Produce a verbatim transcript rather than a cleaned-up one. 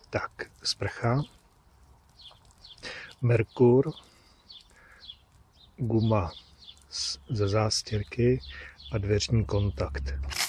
Tak, sprcha, Merkur, guma ze zástěrky a dveřní kontakt.